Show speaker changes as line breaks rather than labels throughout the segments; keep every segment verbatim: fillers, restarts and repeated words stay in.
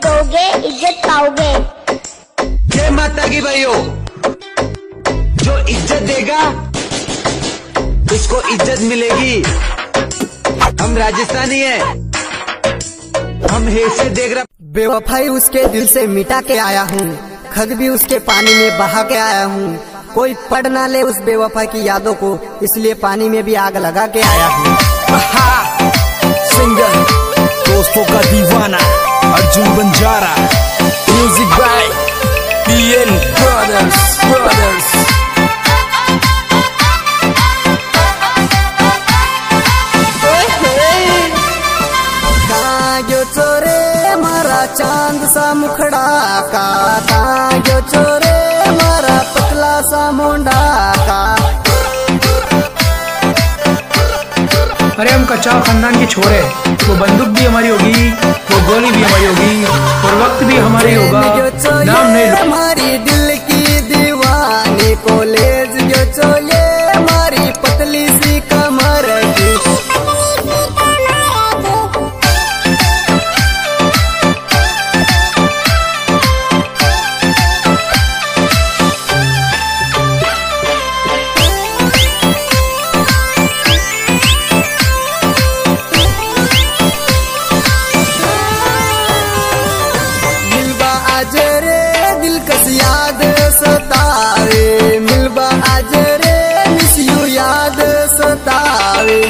दोगे इज्जत पाओगे।
जय माता की भाइयों, जो इज्जत देगा उसको इज्जत मिलेगी। हम राजस्थानी हैं, हम हैसियत देख रहा।
बेवफाई उसके दिल से मिटा के आया हूँ, खद भी उसके पानी में बहा के आया हूँ। कोई पढ़ ना ले उस बेवफा की यादों को, इसलिए पानी में भी आग लगा के आया हूँ।
सिंगर दोस्तों का दीवाना Arjun Banjara, music by PN brothers brothers.
जो चोरे मारा चांद सा मुखड़ा का, जो चोरे मारा पतला सा मुंडा का।
अरे हम कच्चा खानदान के छोरे, वो बंदूक भी हमारी होगी, वो गोली भी हमारी होगी, और वक्त भी हमारी होगा। नाम नहीं
हमारी दिल की दीवानी कॉलेज जो चोले हमारी पतली सी कमर की। याद सतावे मिलबा आज रे, मिस यू याद सतावे।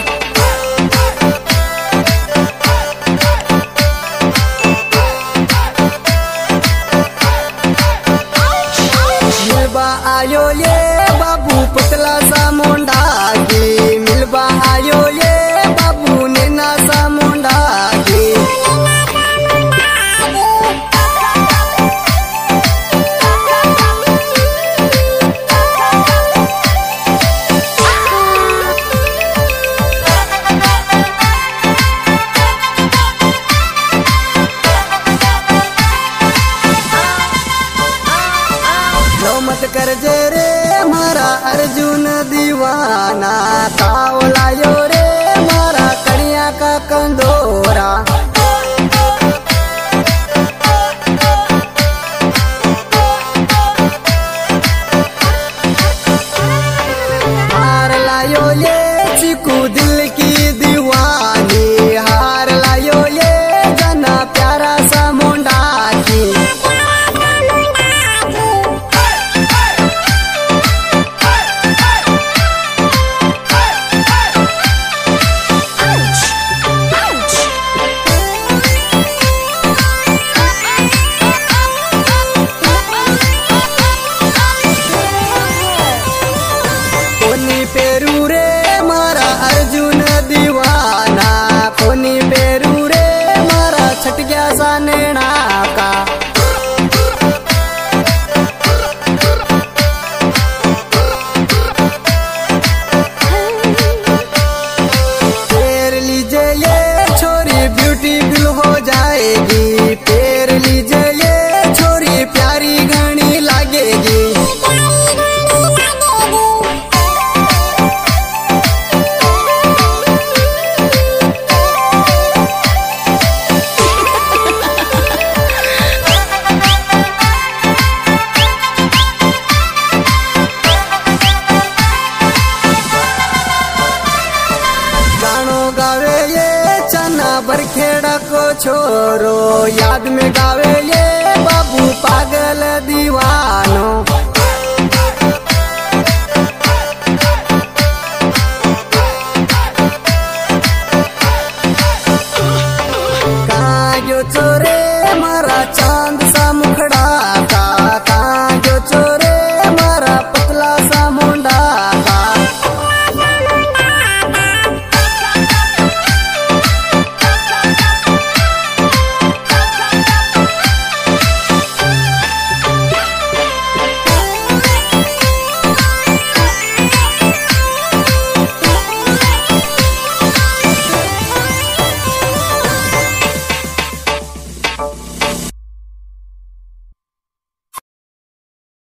मिलबा आयो ये बाबू पतला सा मुंडा की, मिलबा आयो ये बाबू नैना सा मुंडा की। मत कर जे रे हमारा अर्जुन दीवाना, ताव लायो रे हमारा कड़िया का कंदोरा। हार लायो ये चिकू दिल की दीवानी, हार लायो ये जना प्यारा सा मुंडा की। पेरू रे मारा अर्जुन दीवाना, कोनी पेरू रे मारा छट गया सा नैना का। फेर लीजिए ये छोरी ब्यूटीफुल हो जाएगी, फेर लीजिए ये छोरी प्यारी घनी लागेगी। बरखेड़ा को छोरो याद में गावे